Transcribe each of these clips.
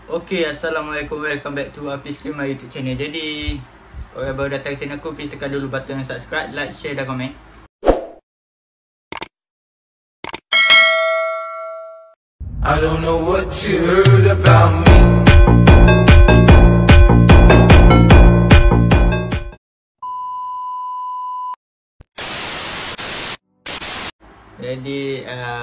Okay, Assalamualaikum, welcome back to Apis Cream, my YouTube channel. Jadi, kalau baru datang ke channel aku, please tekan dulu button subscribe, like, share dan komen. I don't know what you heard about me. Jadi,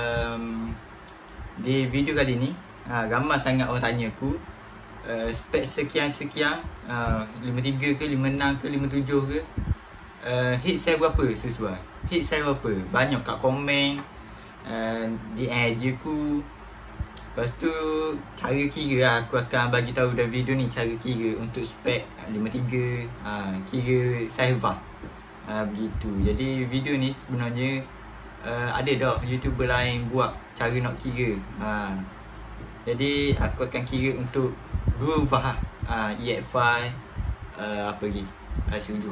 di video kali ni, ramai sangat orang tanya aku spek sekian-sekian, 53 ke, 56 ke, 57 ke, head size berapa sesuai, head size berapa. Banyak kat komen, di IG aku. Lepas tu cara kira lah, aku akan bagi tahu dalam video ni cara kira untuk spek 53, kira size VAR, begitu. Jadi video ni sebenarnya ada dah YouTuber lain buat cara nak kira. Jadi aku akan kira untuk 2 VAR, EX5, apa lagi, 170,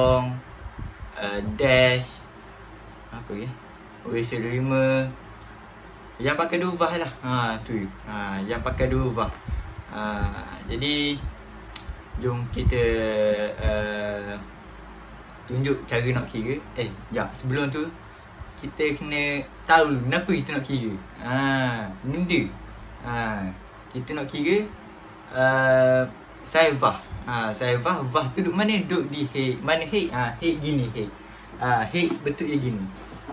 Dash, apa lagi, OS25. Yang pakai 2 VAR lah. Tu. Yang pakai 2 VAR. Jadi jom kita tunjuk cara nak kira. Sekejap, sebelum tu kita kena tahu kenapa kita nak kira. Benda. Kita nak kira size VAR. Size VAR, VAR tu duduk mana? Duduk di head. Mana head? Head gini, head. Head betul je gini.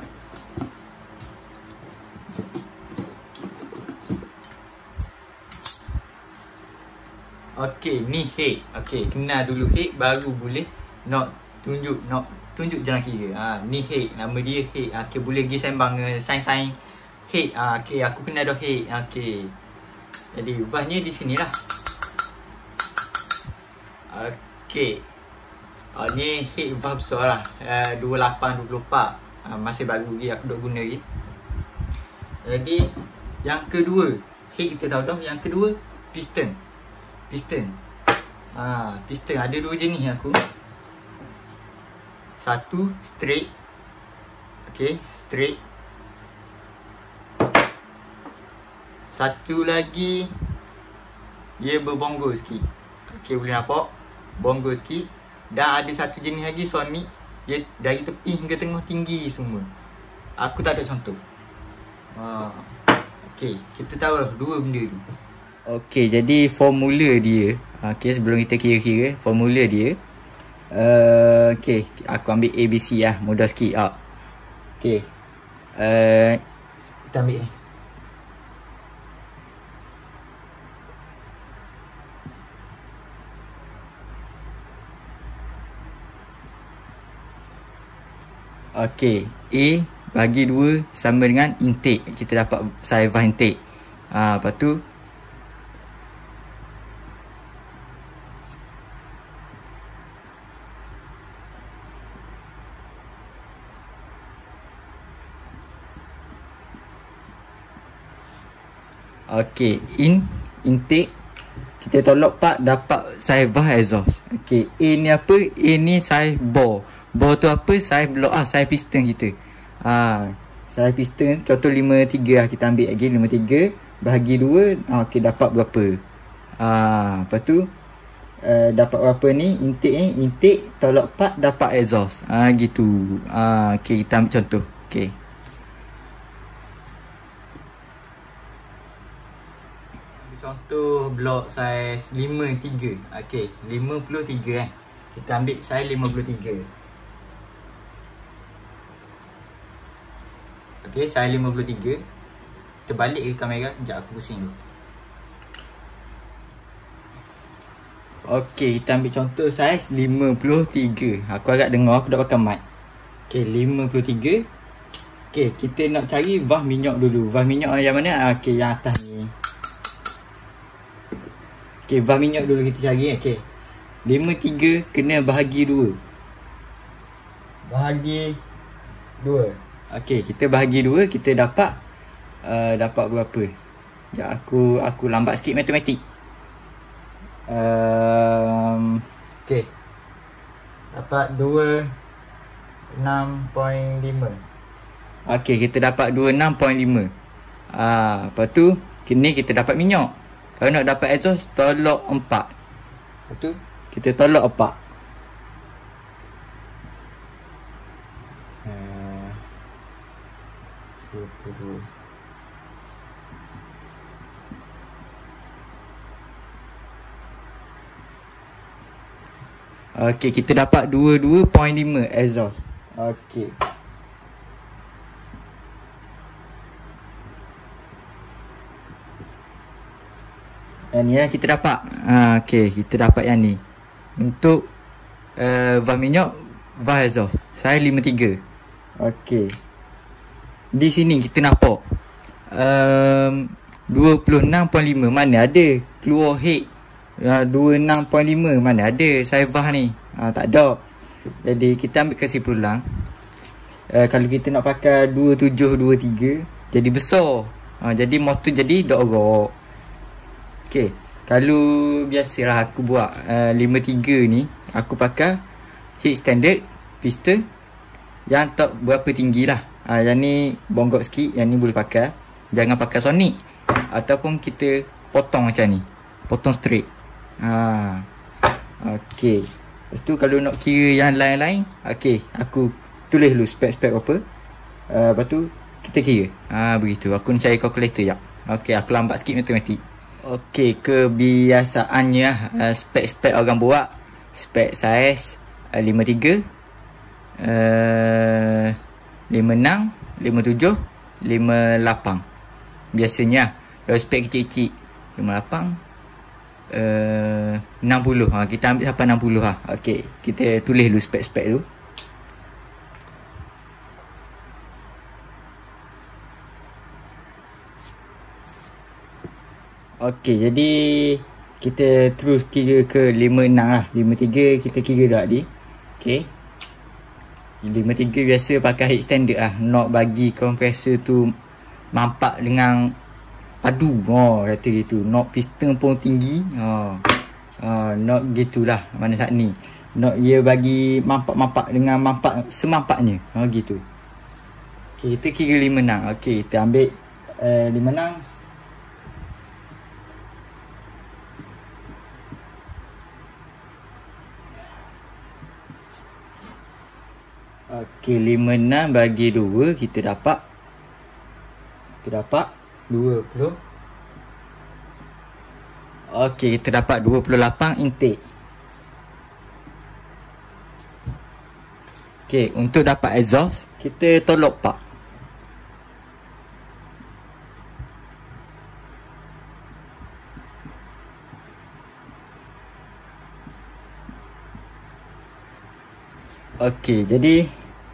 Okey, ni head. Okey, kenal dulu head baru boleh nak tunjuk jalan kira. Ni head, nama dia head. Okey, boleh pergi sembang sign head. Okey, aku kenal dah head. Okey. Jadi VAR-nya di sinilah. Okey. Ni head VAR besar lah. 28 24. Masih baru lagi aku duk guna lagi. Jadi yang kedua, head kita tahu dah. Yang kedua, piston. Piston ada 2 jenis aku. Satu straight. Okey, straight. Satu lagi dia berbonggol sikit. Okey, boleh nampak bonggol sikit. Dan ada satu jenis lagi Sonic, dia dari tepi hingga tengah tinggi semua. Aku tak ada contoh. Okey, kita tahu lah 2 benda tu. Okey, jadi formula dia, okey, sebelum kita kira-kira formula dia, okey, aku ambil ABC lah, mudah sikit. Okey, kita ambil ni. Okey, A bagi 2 sama dengan intake. Kita dapat size VAR intake. Lepas tu okey, intake kita tolak part dapat size VAR exhaust. Okey, A ni apa? A ni size bore. Bore tu apa? Size block size piston kita. Size piston contoh 53 lah, kita ambil lagi 53 bahagi 2. Okey, dapat berapa? Lepas tu dapat berapa ni? Intake ni, intake tolak part dapat exhaust. Gitu. Okey, kita ambil contoh. Okey. Contoh blok saiz 53. Okey, 53 Kita ambil saiz 53. Okey, saiz 53. Terbalik ke kamera? Sekejap aku pusing dulu. Okey, kita ambil contoh saiz 53. Aku agak dengar, aku dah pakai mic. Okey, 53. Okey, kita nak cari VAR minyak dulu. VAR minyak yang mana? Okey, yang atas ni. Okey, VAR minyak dulu kita cari. Okey, 53 kena bahagi 2. Bahagi 2. Okey, kita bahagi 2, kita dapat dapat berapa? Sekejap, aku lambat sikit matematik. Okey, dapat 26.5. Okey, kita dapat 26.5. Lepas tu kini kita dapat minyak. Kalau nak dapat exhaust, tolak 4. Lepas tu kita tolak 4. Okey, kita dapat 22.5 exhaust. Okey. Yang ni lah kita dapat. Okey, kita dapat yang ni. Untuk valve minyak, valve exhaust. Saya 53. Okey. Di sini kita nampak 26.5. Mana ada keluar head 26.5. Mana ada saya valve ni. Tak ada. Jadi kita ambil kesimpulan, kalau kita nak pakai 2723 jadi besar. Jadi motor jadi dorok. Okey, kalau biasalah aku buat 53 ni, aku pakai heat standard piston yang tak berapa tinggi lah. Yang ni bonggok sikit, yang ni boleh pakai. Jangan pakai sonic. Ataupun kita potong macam ni, potong straight. Okey. Lepas tu kalau nak kira yang lain-lain, okey, aku tulis dulu spek-spek apa. Lepas tu kita kira. Begitu. Aku nak cari calculator jap. Okey, aku lambat sikit matematik. Okey, kebiasaannya spek-spek orang buat, spek saiz 53, 56, 57, 58. Biasanya kalau spek kecil-kecil 58, 60. Kita ambil sampai 60 lah. Okey, kita tulis dulu spek-spek dulu. Okey, jadi kita terus kira ke 56 lah. 53 kita kira dah tadi. Okey, 53 biasa pakai heat standard lah. Nak bagi kompresor tu mampak dengan padu. Kata gitu. Nak piston pun tinggi. Nak gitulah mana saat ni. Nak dia bagi mampak-mampak dengan mampak semampaknya. Gitu. Okey, kita kira 56. Okey, kita ambil 56. Okey, 56 bagi 2 kita dapat 20. Okey, kita dapat 28 intake. Okey, untuk dapat exhaust kita tolak 4. Okey, jadi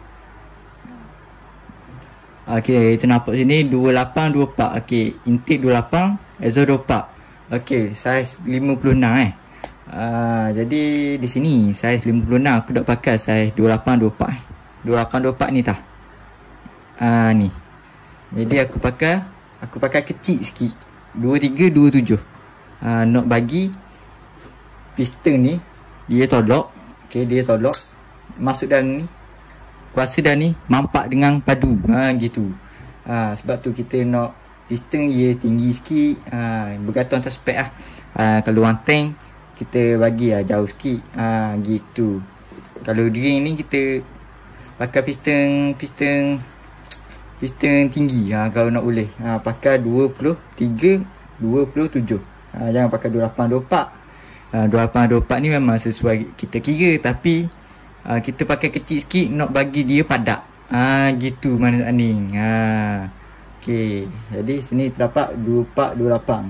okey, kita nampak sini 28, 24. Okey, intake 28, exhaust 24. Okey, saiz 56 jadi di sini saiz 56 aku dah pakai saiz 28, 24 28, 24 ni tah. Ni. Jadi aku pakai kecil sikit. 23, 27. Nak bagi piston ni dia tolak. Okey, dia tolak. Masuk dalam ni. Kuasa dah ni mampak dengan padu. Gitu. Sebab tu kita nak piston dia tinggi sikit. Bergantung atas spek lah. Kalau one tank kita bagi lah jauh sikit. Gitu. Kalau drain ni kita pakai piston tinggi. Kalau nak boleh pakai 23, 27. Jangan pakai 28, 24. 28, 24 ni memang sesuai kita kira. Tapi kita pakai kecil sikit nak bagi dia padat. Gitu mana ni. Okey, jadi sini terdapat 24, 28.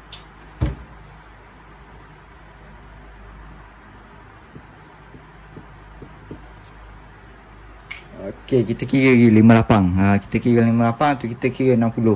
Okey, kita kira 58. Kita kira 58 tu kita kira 60.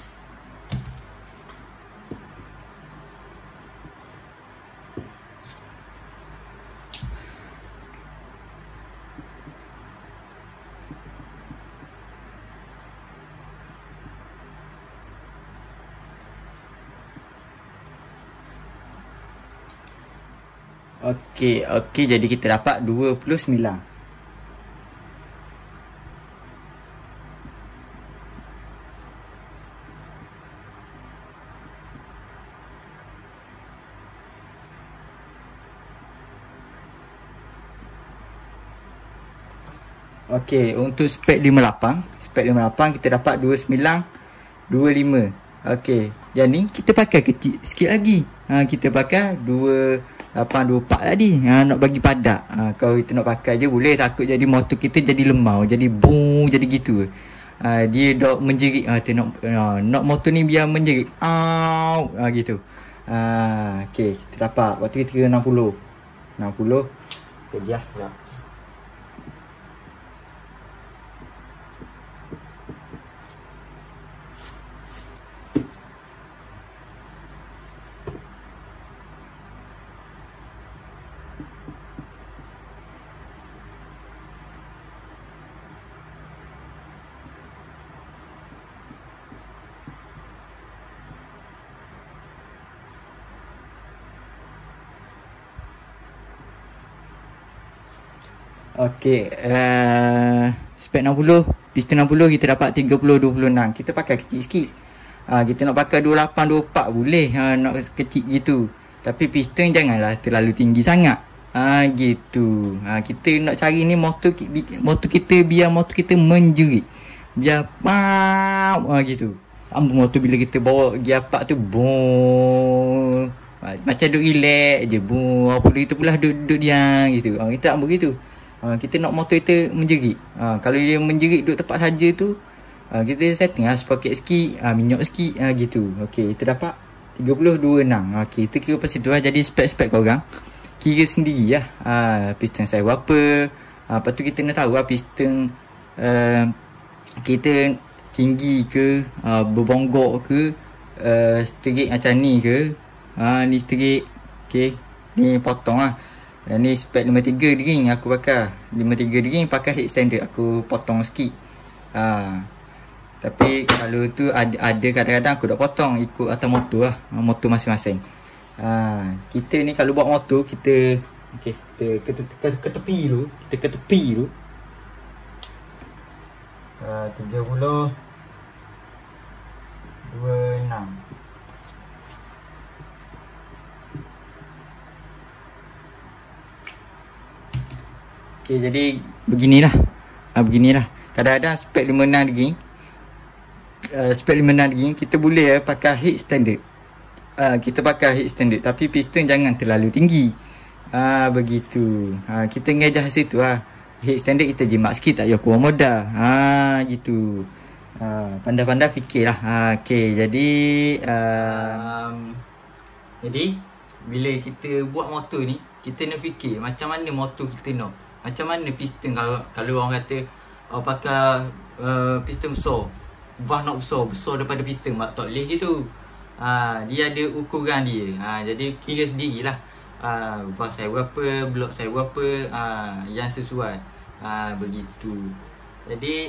Okey, jadi kita dapat 29. Okey, untuk spek 58, kita dapat 2925. Okey, yang ni kita pakai kecil sikit lagi. Kita pakai 2824 tadi. Nak bagi padat. Kalau kita nak pakai je boleh, takut jadi motor kita jadi lemau, jadi boom, jadi gitu. Dia dah menjerit. Nak motor ni biar menjerit. Gitu. Okey, kita dapat. Waktu kita kira 60. Okey, dia. Okey, spek 60, piston 60 kita dapat 3026. Kita pakai kecil sikit. Kita nak pakai 2824 boleh, nak kecil gitu. Tapi piston janganlah terlalu tinggi sangat. Gitu. Kita nak cari ni motor kita biar motor kita menjerit. Biar gitu. Motor bila kita bawa gear 4 tu boom. Macam duk relax je boom. Apa dia tu pula duduk diam gitu. Kita tak begitu. Kita nak motor kita menjerit. Kalau dia menjerit duduk tempat saja tu, kita setting sprocket sikit, minyak sikit, gitu. Okey, kita dapat 3026. Okey, kita kira pasal tu lah. Jadi spek-spek korang kira sendiri lah. Piston saya berapa. Lepas tu kita nak tahu lah piston kita tinggi ke, berbonggok ke, sterik macam ni ke. Ni sterik. Okey, ni potong lah. Ni spek 53 ring aku pakai. 53 ring pakai head extender. Aku potong sikit. Tapi kalau tu ada kadang-kadang aku dah potong ikut atas motor lah. Motor masing-masing. Kita ni kalau buat motor kita kita ke tepi dulu. Kita ke tepi dulu. 30 26. Okay, jadi beginilah. Kadang-kadang spek 56 ring. Spek 56 ring kita boleh pakai head standard. Kita pakai head standard tapi piston jangan terlalu tinggi. Begitu. Kita ngejah situ lah. Head standard kita jimat sikit, tak payah kurang modal. Gitu. Pandai-pandai fikirlah. Okay, jadi bila kita buat motor ni, kita nak fikir macam mana motor kita nak. Macam mana piston, kalau orang kata pakai piston besar, valve nak besar daripada piston, tak boleh gitu. Dia ada ukuran dia. Jadi kira sendirilah. Valve saya berapa, blok saya berapa, yang sesuai. Begitu. Jadi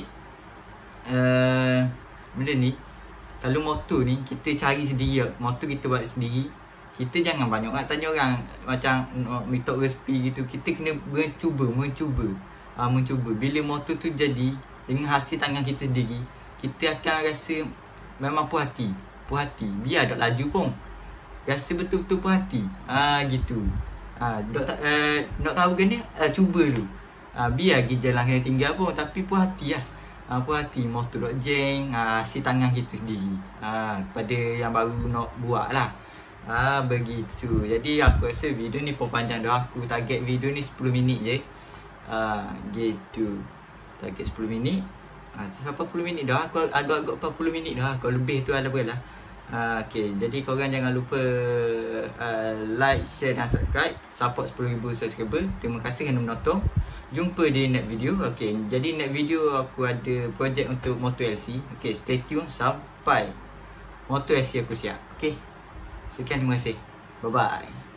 benda ni, kalau motor ni kita cari sendiri, motor kita buat sendiri. Kita jangan banyak nak tanya orang macam minta resipi gitu. Kita kena mencuba. Bila motor tu jadi dengan hasil tangan kita sendiri, kita akan rasa memang puas hati. Biar tak laju pun rasa betul-betul puas hati. Gitu. Nak tahu kan ni, cuba dulu. Biar pergi jalan kena tinggal pun, tapi puas hati lah. Puas hati motor dok jeng, hasil tangan kita sendiri. Kepada yang baru nak buat lah. Begitu. Jadi aku rasa video ni pun panjang dah. Aku target video ni 10 minit je. Gitu. Target 10 minit. Sampai 10 minit dah. Aku agak-agak 40 minit dah. Kalau lebih tu ada lah. Okay, jadi korang jangan lupa like, share dan subscribe. Support 10,000 subscriber. Terima kasih kerana menonton. Jumpa di next video. Okay, jadi next video aku ada projek untuk motor LC. Okay, stay tune sampai motor LC aku siap. Okay, sekian, terima kasih. Bye bye.